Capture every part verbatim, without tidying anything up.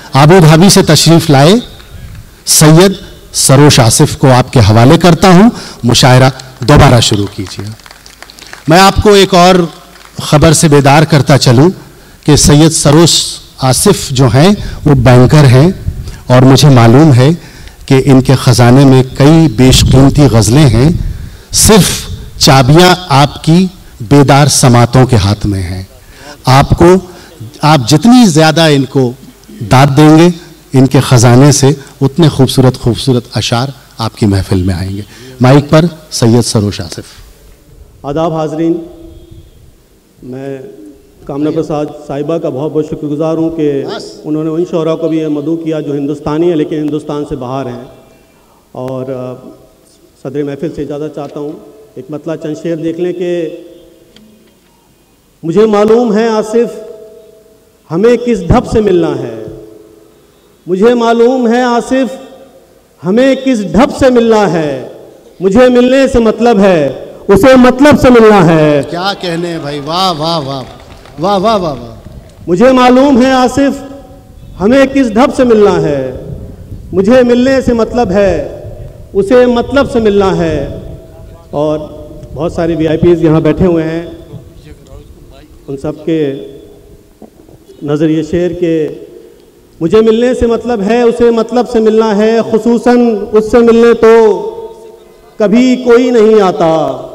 Abu Dhabi से तशरीफ लाए सैयद सरोश आसिफ को आपके हवाले करता हूं। मुशायरा दोबारा शुरू कीजिए। मैं आपको एक और खबर से बेदार करता चलूं कि सैयद सरोश आसिफ जो हैं वो बैंकर हैं और मुझे मालूम है कि इनके ख़जाने में कई बेशकीमती गज़लें हैं। सिर्फ चाबियां आपकी बेदार समातों के हाथ में हैं। आपको आप जितनी ज़्यादा इनको दाद देंगे इनके ख़जाने से उतने खूबसूरत खूबसूरत अशार आपकी महफिल में आएंगे। माइक पर सैयद सरोश आसिफ। आदाब हाज़रीन, मैं कामना प्रसाद साहिबा का बहुत बहुत शुक्रगुजार हूँ कि उन्होंने उन शोरा को भी मदऊ किया जो हिंदुस्तानी है लेकिन हिंदुस्तान से बाहर हैं। और सदर महफिल से इजाज़त चाहता हूँ। एक मतला चंद शेर देख लें कि मुझे मालूम है आसिफ हमें किस ढप से मिलना है। मुझे मालूम है आसिफ हमें किस ढप से मिलना है। मुझे मिलने से मतलब है उसे मतलब से मिलना है। क्या कहने भाई, वाह वाह वाह वाह वाह वाह वाह। मुझे मालूम है आसिफ हमें किस ढप से मिलना है। मुझे मिलने से मतलब है उसे मतलब से मिलना है। और बहुत सारे वी आई पीज़ यहाँ बैठे हुए हैं, उन सब के नज़रिए शेर के मुझे मिलने से मतलब है उसे मतलब से मिलना है। खुसूसन उससे मिलने तो कभी कोई नहीं आता।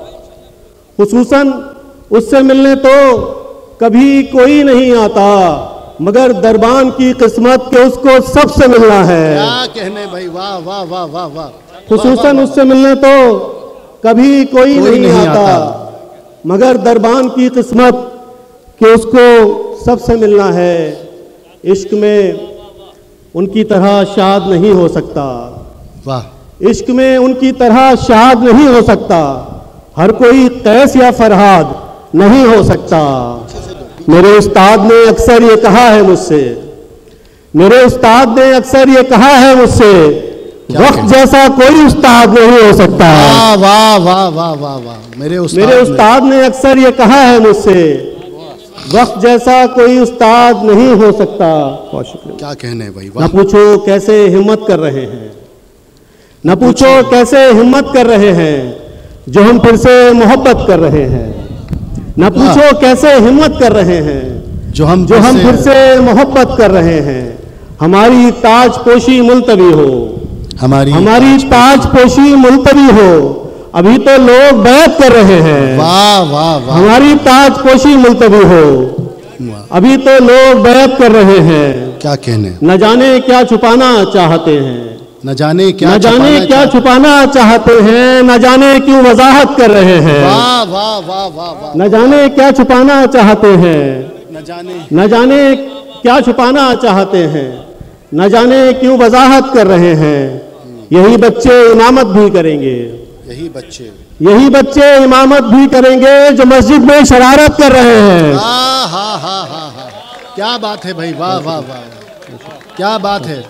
खुसूसन उससे मिलने तो कभी कोई नहीं आता, मगर दरबान की किस्मत के उसको सबसे मिलना है। क्या कहने भाई, वाह वाह वाह वाह वाह। खुसूसन उससे मिलने तो कभी कोई, कोई नहीं, नहीं आता, आता मगर दरबान की किस्मत के उसको सबसे मिलना है। इश्क में उनकी तरह शाद नहीं हो सकता। वाह। इश्क में उनकी तरह शाद नहीं हो सकता। हर कोई कैस या फरहाद नहीं हो सकता। मेरे उस्ताद ने अक्सर ये कहा है मुझसे, मेरे उस्ताद ने अक्सर ये कहा है मुझसे, वक्त जैसा कोई उस्ताद नहीं हो सकता। वाह वाह वाह वाह वाह वाह। मेरे उस्ताद मेरे उस्ताद ने अक्सर ये कहा है मुझसे, वक्त जैसा कोई उस्ताद नहीं हो सकता। बहुत शुक्रिया। क्या कहने भाई, न पूछो कैसे हिम्मत कर रहे हैं, न पूछो कैसे हिम्मत कर रहे हैं जो हम फिर से मोहब्बत कर रहे हैं। न पूछो कैसे हिम्मत कर रहे हैं जो हम जो हम फिर से मोहब्बत कर रहे हैं। हमारी ताज पोशी मुलतवी हो, हमारी हमारी ताज पोशी मुलतवी हो, अभी तो लोग बैत कर रहे हैं। वाह वाह वाह। हमारी ताज पोशी मुलतवी हो, अभी तो लोग बैत कर रहे हैं। क्या कहने। न जाने क्या छुपाना चाहते हैं, न जाने क्या न जाने क्या छुपाना चाहते हैं, न जाने क्यों वजाहत कर रहे हैं। वाह वाह वाह वाह वाह। न जाने क्या छुपाना चाहते हैं, न जाने न जाने क्या छुपाना चाहते हैं, न जाने क्यों वजाहत कर रहे हैं। यही बच्चे इमामत भी करेंगे, यही बच्चे यही बच्चे इमामत भी करेंगे जो मस्जिद में शरारत कर रहे हैं। हाँ हाँ हाँ हाँ हाँ। क्या बात है भाई, वाह वाह वाह, क्या बात है।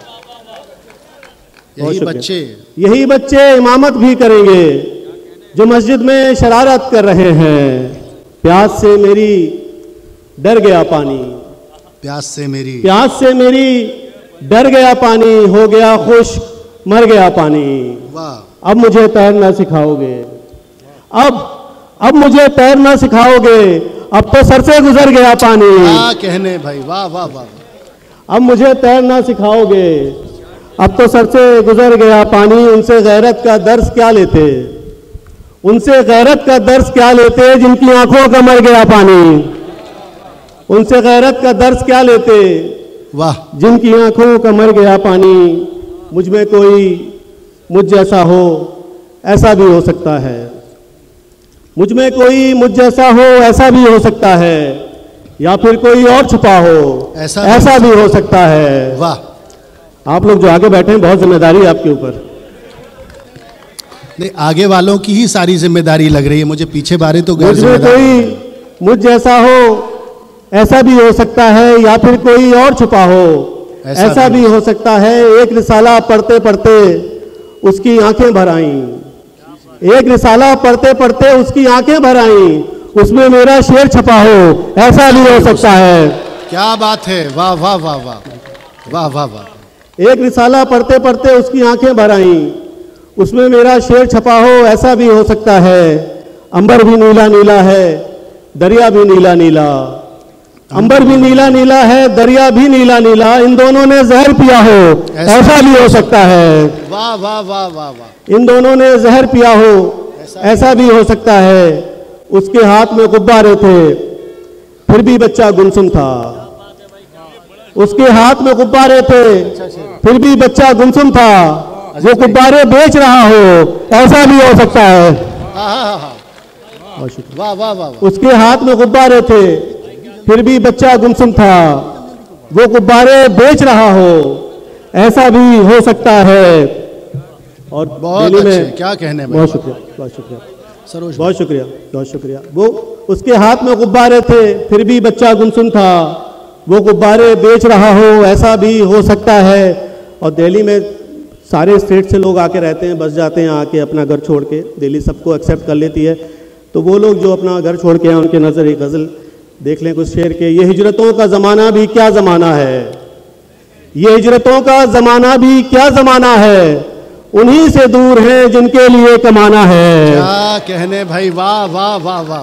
यही बच्चे यही बच्चे इमामत भी करेंगे जो मस्जिद में शरारत कर रहे हैं। प्यास से मेरी डर गया पानी, प्यास से मेरी प्यास से मेरी डर गया पानी, हो गया खुश्क मर गया पानी। वाह। अब मुझे तैरना सिखाओगे, अब अब मुझे तैरना सिखाओगे, अब तो सर से गुजर गया पानी। क्या कहने भाई, वाह वाह वाह। अब मुझे तैरना सिखाओगे, अब तो सर से गुजर गया पानी। उनसे गैरत का दर्स क्या लेते, उनसे गैरत का दर्स क्या लेते जिनकी आंखों का मर गया पानी। उनसे गैरत का दर्स क्या लेते, वाह, जिनकी आंखों का मर गया पानी। मुझ में कोई मुझ जैसा हो ऐसा भी हो सकता है, मुझ में कोई मुझ जैसा हो ऐसा भी हो सकता है, या फिर कोई और छुपा हो ऐसा, ऐसा भी हो सकता है। वाह। आप लोग जो आगे बैठे हैं बहुत जिम्मेदारी है आपके ऊपर। नहीं, आगे वालों की ही सारी जिम्मेदारी लग रही है मुझे, पीछे बारे तो गैर जिम्मेदारी। कोई मुझ जैसा हो ऐसा भी हो सकता है, या फिर कोई और छुपा हो ऐसा, ऐसा भी हो सकता है। एक रिसाला पढ़ते पढ़ते उसकी आंखें भर आईं, एक रिसाला पढ़ते पढ़ते उसकी आंखें भर आईं, उसमें मेरा शेर छपा हो ऐसा भी हो सकता है। क्या बात है, वाह वाह वाह वाह। वाह वाह वाह। एक रिसाला पढ़ते पढ़ते उसकी आंखें भर आईं, उसमें मेरा शेर छपा हो ऐसा भी हो सकता है। अंबर भी नीला नीला है, दरिया भी नीला नीला। अंबर भी नीला नीला है, दरिया भी नीला नीला। इन दोनों ने जहर पिया हो ऐसा भी हो सकता है। वाह वाह वाह वाह वाह। इन दोनों ने जहर पिया हो ऐसा भी हो सकता है। उसके हाथ में गुब्बारे थे फिर भी बच्चा गुमसुम था। उसके हाथ में गुब्बारे थे फिर भी बच्चा गुमसुम था। वो गुब्बारे बेच रहा हो ऐसा भी हो सकता है। वाह वाह वाह। उसके हाथ में गुब्बारे थे फिर भी बच्चा गुमसुम था। वो गुब्बारे बेच रहा हो ऐसा भी हो सकता है। और बहुत दिल्ली अच्छे, में क्या कहने में। बहुत शुक्रिया बहुत शुक्रिया सरोज बहुत शुक्रिया बहुत शुक्रिया। वो उसके हाथ में गुब्बारे थे फिर भी बच्चा गुमसुम था। वो गुब्बारे बेच रहा हो ऐसा भी हो सकता है। और दिल्ली में सारे स्टेट से लोग आके रहते हैं, बस जाते हैं आके अपना घर छोड़ के। दिल्ली सबको एक्सेप्ट कर लेती है। तो वो लोग जो अपना घर छोड़ के आए उनके नज़र एक गज़ल देख लें कुछ शेर के। ये हिजरतों का ज़माना भी क्या ज़माना है, ये हिजरतों का ज़माना भी क्या ज़माना है। उन्हीं से दूर हैं जिनके लिए कमाना है। क्या कहने भाई, वाह वाह वाह वाह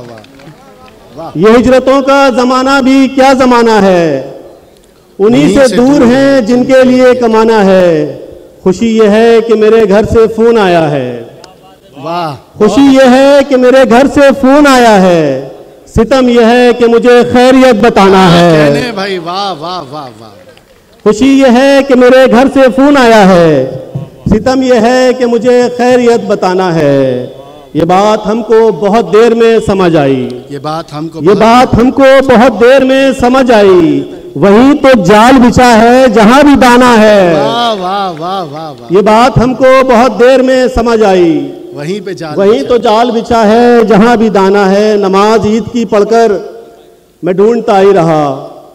वाह। ये हिजरतों का ज़माना भी क्या ज़माना है, उन्हीं से, से दूर हैं जिनके लिए कमाना है। खुशी ये है कि मेरे घर से फ़ोन आया है। वाह। खुशी ये है कि मेरे घर से फ़ोन आया है। सितम यह है कि मुझे खैरियत बताना है। कहने भाई, वाह वाह वाह वाह। खुशी यह है कि मेरे घर से फ़ोन आया है। सितम यह है कि मुझे खैरियत बताना है। ये बात हमको बहुत देर में समझ आई। ये बात हमको ये बात हमको बहुत देर में समझ आई। वही तो जाल बिछा है जहां भी दाना है। वाह वाह वाह वाह वाह। ये बात हमको बहुत देर में समझ आई। वहीं पे जाल वहीं तो जाल बिछा है जहां भी दाना है। नमाज ईद की पढ़कर मैं ढूंढता ही रहा।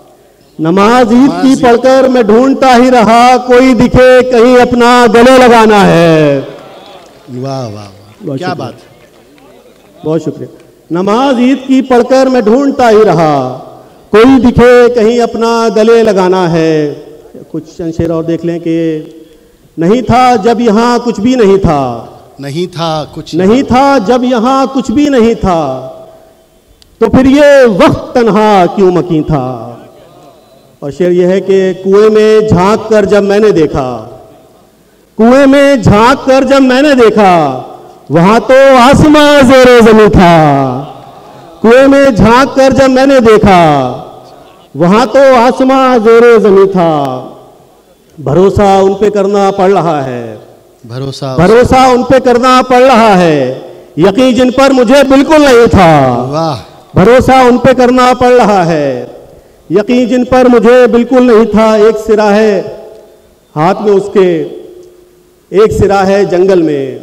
नमाज ईद की पढ़कर मैं ढूंढता ही रहा। कोई दिखे कहीं अपना गले लगाना है। वाह वाह, क्या बात। बहुत शुक्रिया। नमाज ईद की पढ़कर मैं ढूंढता ही रहा। कोई दिखे कहीं अपना गले लगाना है। कुछ शेर और देख लें कि नहीं था जब यहाँ कुछ भी नहीं था। नहीं था कुछ नहीं था जब यहाँ कुछ भी नहीं था। तो फिर ये वक्त तन्हा क्यों मकी था। और शेर यह है कि कुएं में झांक कर जब मैंने देखा, कुएं में झांक कर जब मैंने देखा, वहां तो आसमां ज़ेरे ज़मीं था। कुएं में झांक कर जब मैंने देखा, वहां तो आसमां ज़ेरे ज़मीं था। भरोसा उन पे करना पड़ रहा है। भरोसा भरोसा उन पे करना पड़ रहा है। यकीन जिन पर मुझे बिल्कुल नहीं था। वाह। भरोसा उन पे करना पड़ रहा है। यकीन जिन पर मुझे बिल्कुल नहीं था। एक सिरा है हाथ में उसके, एक सिरा है जंगल में।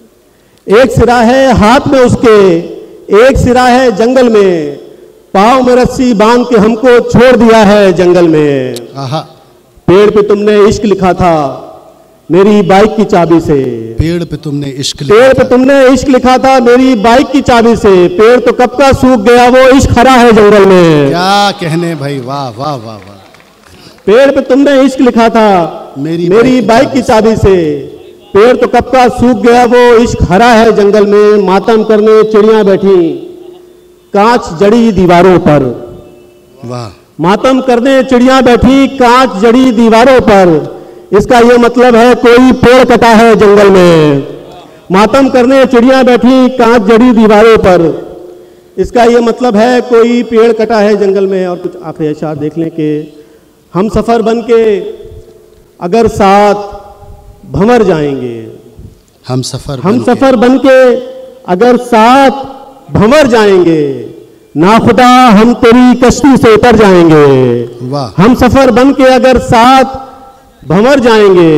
एक सिरा है हाथ में उसके, एक सिरा है जंगल में। पाँव में रस्सी बांध के हमको छोड़ दिया है जंगल में। आहा। पेड़ पे तुमने इश्क लिखा था मेरी बाइक की चाबी से। पेड़ पे तुमने इश्क पेड़ पे तुमने इश्क लिखा था मेरी बाइक की चाबी से। पेड़ तो कब का सूख गया वो इश्क हरा है जंगल में। क्या कहने भाई, वाह वाह वाह वाह। पेड़ पे तुमने इश्क लिखा था मेरी, मेरी बाइक की चाबी से। पेड़ तो कब का सूख गया वो इश्क हरा है जंगल में। मातम करने चिड़ियां बैठी कांच जड़ी दीवारों पर। वाह। मातम करने चिड़ियां बैठी कांच जड़ी दीवारों पर। इसका ये मतलब है कोई पेड़ कटा है जंगल में। मातम करने चिड़ियां बैठी कांच जड़ी दीवारों पर। इसका ये मतलब है कोई पेड़ कटा है जंगल में। और कुछ आखिरी अशार देख लें कि हम सफ़र बन के अगर साथ भंवर जाएंगे। हम सफ़र हम सफ़र बन के अगर साथ भंवर जाएंगे। ना खुदा हम तेरी कश्ती से उतर जाएंगे। वाह। हम सफ़र बन के अगर साथ भंवर जाएंगे।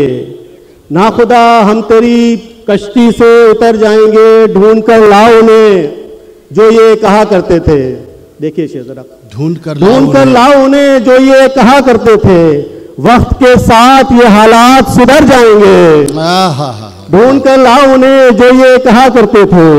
ना खुदा हम तेरी कश्ती से उतर जाएंगे। ढूंढ कर लाओ उन्हें जो ये कहा करते थे। देखिए शेर जरा। ढूंढ कर ढूंढ कर लाओ उन्हें जो ये कहा करते थे। वक्त के साथ ये हालात सुधर जाएंगे। ढूंढ कर लाओ उन्हें जो ये कहा करते थे।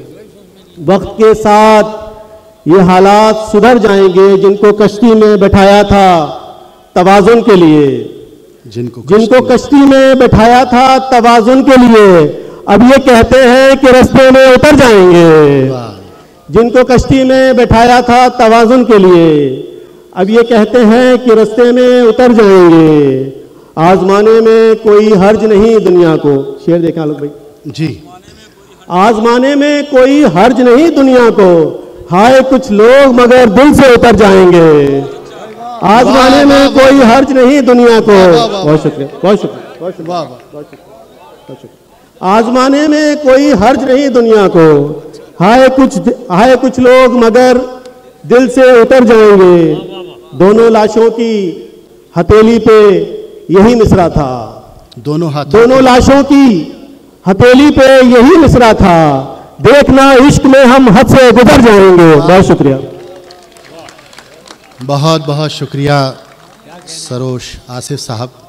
वक्त के साथ ये हालात सुधर जाएंगे। जिनको कश्ती में बैठाया था तवाज़ुन के लिए, जिनको जिनको कश्ती में बैठाया था तवाजुन के लिए, अब ये कहते हैं कि रास्ते में उतर जाएंगे। जिनको कश्ती में बैठाया था तवाजुन के लिए, अब ये कहते हैं कि रास्ते में उतर जाएंगे। आजमाने में कोई हर्ज नहीं दुनिया को। शेर देखें आलोक भाई जी। आजमाने में कोई हर्ज नहीं दुनिया को, हाय कुछ लोग मगर दिल से उतर जाएंगे। आजमाने में कोई हर्ज नहीं दुनिया को। बहुत शुक्रिया, बहुत शुक्रिया, बहुत शुक्रिया, बहुत शुक्रिया। आजमाने में कोई हर्ज नहीं दुनिया को, हाय कुछ हाय कुछ लोग मगर दिल से उतर जाएंगे। दोनों लाशों की हथेली पे यही मिसरा था। दोनों हाथ दोनों लाशों की हथेली पे यही मिसरा था। देखना इश्क में हम हद से गुजर जाएंगे। बहुत शुक्रिया। बहुत बहुत शुक्रिया सरोश आसिफ साहब।